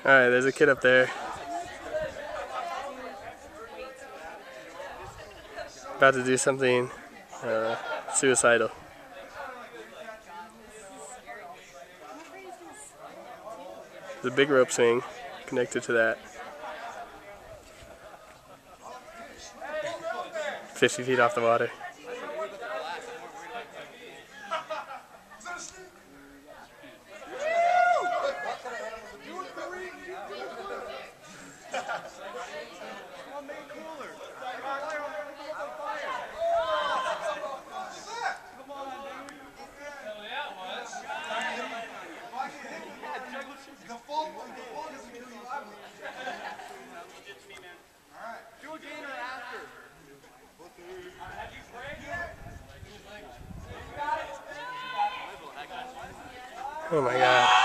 Alright, there's a kid up there. About to do something suicidal. There's a big rope swing connected to that. 50 feet off the water. Oh my God.